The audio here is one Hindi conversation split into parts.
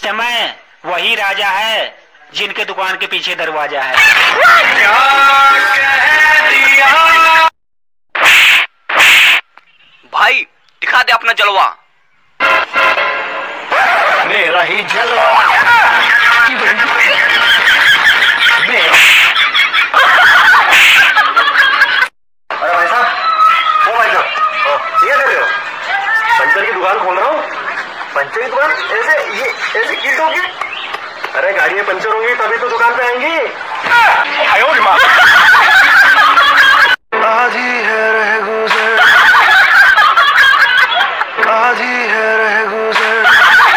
समय वही राजा है जिनके दुकान के पीछे दरवाजा है। क्या कह दिया भाई, दिखा दे अपना जलवा। मेरा ही जलवा अरे भाई साहब, ओ भाई साहब, ये कर रहे हो? पंचर की दुकान खोल रहा हूँ। पंचर की दुकान ऐसे किट होगी? अरे गाड़ियाँ पंचर होंगी तभी तो दुकान पे आएंगी। आधी है रह गुजर, आधी है रह गुजर,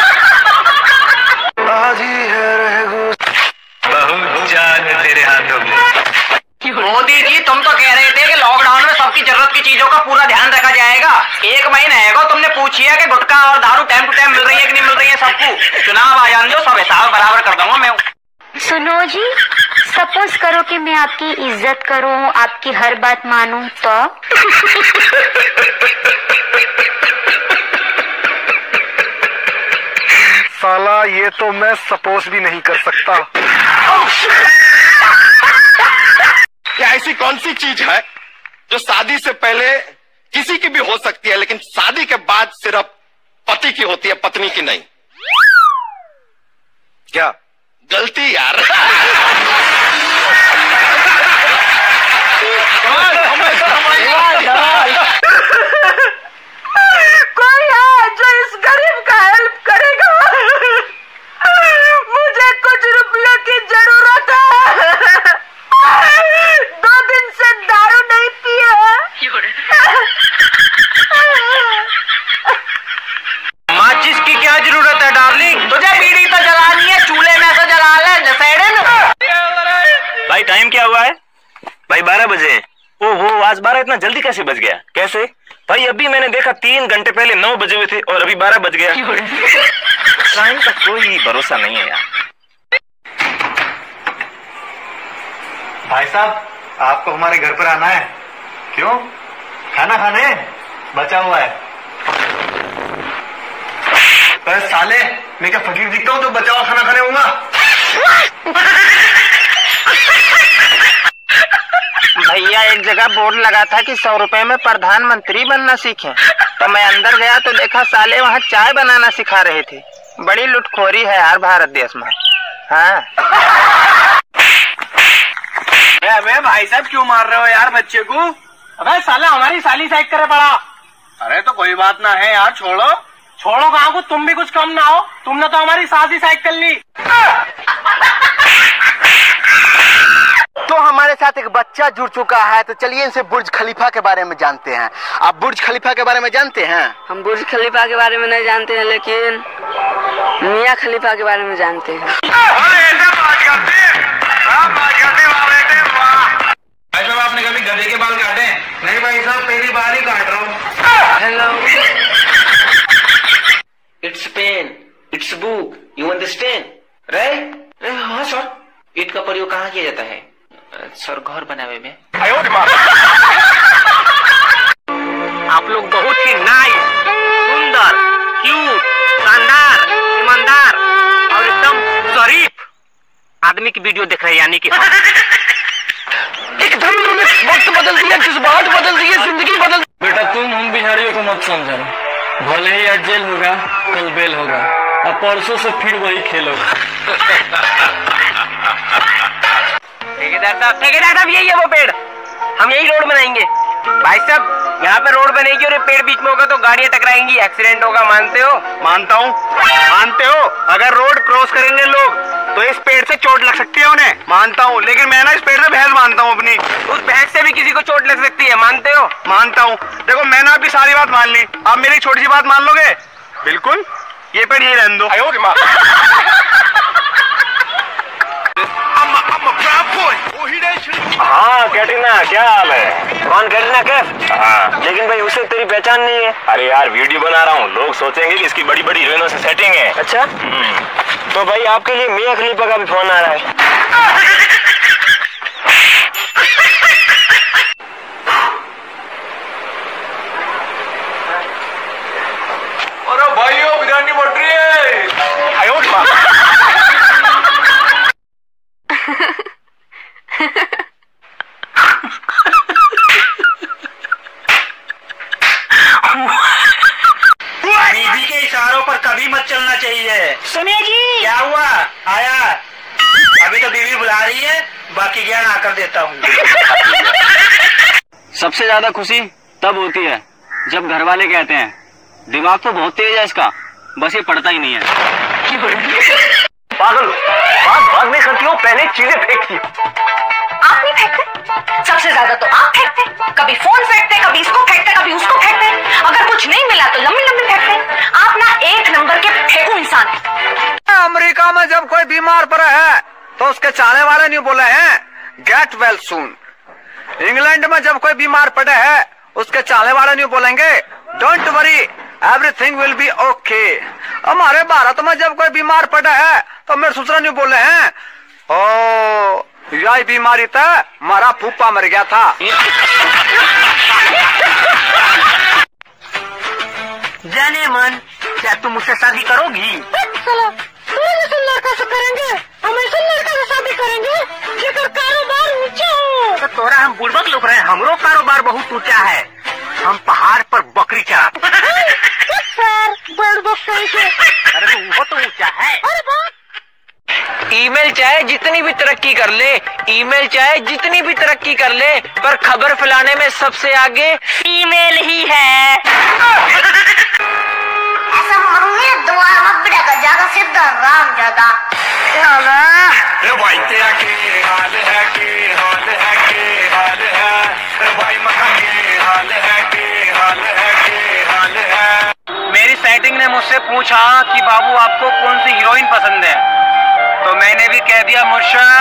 आधी है रह गुजर, बहुत जान है तेरे हाथों में। मोदी जी, तुम तो कह रहे थे कि लॉकडाउन में सबकी जरूरत की चीजों का पूरा ध्यान रखा जाएगा। एक महीना है तुमने पूछी है कि गुटखा और दारू टाइम टू टाइम मिल रही है कि नहीं मिल रही है सबको। चुनाव आ जाने दो, सब हिसाब बराबर कर दूंगा मैं। सुनो जी, सपोज करो कि मैं आपकी इज्जत करूं, आपकी हर बात मानूं तो? साला ये तो मैं सपोज भी नहीं कर सकता। क्या ऐसी कौन सी चीज है जो शादी से पहले किसी की भी हो सकती है लेकिन शादी के बाद सिर्फ पति की होती है, पत्नी की नहीं? क्या गलती यार। कोई है जो इस गरीब का हेल्प करेगा? मुझे कुछ रुपयों की जरूरत है। 2 दिन से दारू नहीं पिए। माचिस की क्या जरूरत है डार्लिंग? तुझे बीड़ी तो जलानी है, चूल्हे में से जला ले नशेड़े में। भाई टाइम क्या हुआ है? भाई 12 बजे। ओहो, आज 12 इतना जल्दी कैसे बज गया? कैसे भाई? अभी मैंने देखा 3 घंटे पहले 9 बजे हुए थे और अभी 12 बज गया। टाइम का कोई भरोसा नहीं है यार। भाई साहब, आपको हमारे घर पर आना है। क्यों? खाना खाने बचा हुआ है। पर साले, मैं क्या फकीर दिखता हूँ तो बचा हुआ खाना खाने होऊंगा? भैया, एक जगह बोर्ड लगा था कि 100 रुपए में प्रधानमंत्री बनना सीखें, तो मैं अंदर गया तो देखा साले वहाँ चाय बनाना सिखा रहे थे। बड़ी लुटखोरी है यार भारत देश में। हाँ। अबे भाई साहब, क्यों मार रहे हो यार बच्चे को? अबे साला, हमारी साली साइड करे पड़ा। अरे तो कोई बात ना है यार, छोड़ो। छोड़ो कहाँ को, तुम भी कुछ कम ना हो। तुमने तो हमारी सास ही साइड कर ली। तो हमारे साथ एक बच्चा जुड़ चुका है, तो चलिए इनसे बुर्ज खलीफा के बारे में जानते हैं। आप बुर्ज खलीफा के बारे में जानते हैं? हम बुर्ज खलीफा के बारे में नहीं जानते हैं, लेकिन मियाँ खलीफा के बारे में जानते हैं। भाई साहब, आपने कभी गधे के बाल काटे? नहीं भाई साहब, पहली बार ही काट रहा हूँ। Hello. It's pen, it's book, you understand right? हाँ सर। ईट का प्रयोग कहाँ किया जाता है? सर, घर बनावे में। आप लोग बहुत ही नाइस, सुंदर, क्यूट, शानदार, ईमानदार और एकदम शरीफ आदमी की वीडियो देख रहे हैं, यानी कि एकदम तुमने वक्त बदल दिया, जज्बात बदल दिए, जिंदगी बदल। बेटा, तुम हम बिहारियों को मत समझना। भले ही आज जेल होगा, कल बेल होगा, अब परसों से फिर वही खेल होगा। ठेकेदार साहब, यही है वो पेड़, हम यही रोड बनाएंगे। भाई साहब, यहाँ पे रोड बनेगी और ये पेड़ बीच में होगा तो गाड़ियाँ टकराएंगी, एक्सीडेंट होगा। मानते हो? मानता हूँ। मानते हो? अगर रोड क्रॉस करेंगे लोग तो इस पेड़ से चोट लग सकती है उन्हें। मानता हूँ, लेकिन मैं ना इस पेड़ से भैंस मानता हूँ अपनी। उस भैंस से भी किसी को चोट लग सकती है, मानते हो? मानता हूँ। देखो, मैंने आपकी सारी बात मान ली, आप मेरी छोटी सी बात मान लोगे? बिल्कुल, ये पेड़ यही रहने दो। हाँ कैटरीना, क्या हाल है? कौन कैटरीना कैफ? हाँ, लेकिन भाई उसे तेरी पहचान नहीं है। अरे यार, वीडियो बना रहा हूँ, लोग सोचेंगे कि इसकी बड़ी बड़ी हीरोइनों से सेटिंग है। अच्छा, तो भाई आपके लिए मियाँ खलीफा का भी फोन आ रहा है। अरे भाइयों, बिरयानी बढ़ रही है। सुनिए जी। क्या हुआ? आया? अभी तो बीवी बुला रही है, बाकी ज्ञान आकर देता हूँ। सबसे ज्यादा खुशी तब होती है जब घर वाले कहते हैं दिमाग तो बहुत तेज है इसका, बस ये पढ़ता ही नहीं है। पागल, बात नहीं करती हो, पहले चीजें फेंकती हो। आप नहीं फेंकते? सबसे ज्यादा तो आप फेंकते। कभी फोन फेंकते, कभी इसको फेंकते, कभी उसको फेंकते। अगर कुछ नहीं मिला तो लंबी लंबी फेंकते। आप ना एक नंबर के फेंकू इंसान हैं। अमेरिका में जब कोई बीमार पड़ा है तो उसके चाहने वाले नहीं बोले हैं गेट वेल सून। इंग्लैंड में जब कोई बीमार पड़े है उसके चाहने वाले नहीं बोलेंगे don't worry everything will be okay. हमारे भारत में जब कोई बीमार पड़ा है तो मेरे ससुर नहीं बोले हैं ओ यही बीमारी था, हमारा फूफा मर गया था। जाने मन, क्या तुम मुझसे शादी करोगी? लड़का से करेंगे, हम ऐसे लड़का से शादी करेंगे जेकर कारोबार ऊंचा हो। तो तोरा हम बुड़बक लोग रहे, हमरो कारोबार बहुत ऊंचा है। हम पहाड़ पर बकरी चढ़ाते। सर बुड़बक कैसे? अरे तो वो तो ऊंचा है। अरे बात ईमेल चाहे जितनी भी तरक्की कर ले, ईमेल चाहे जितनी भी तरक्की कर ले, पर खबर फैलाने में सबसे आगे ईमेल ही है। ऐसा मरूंगी दोबारा मत बिड़ेगा ज्यादा सीधा राम ज्यादा। भाई तेरा के हाल है, के हाल है, के हाल है भाई, मखा के हाल है, के हाल है, के हाल है। मेरी सेटिंग ने मुझसे पूछा कि बाबू आपको कौन सी हीरोइन पसंद है, तो मैंने भी कह दिया मुर्शद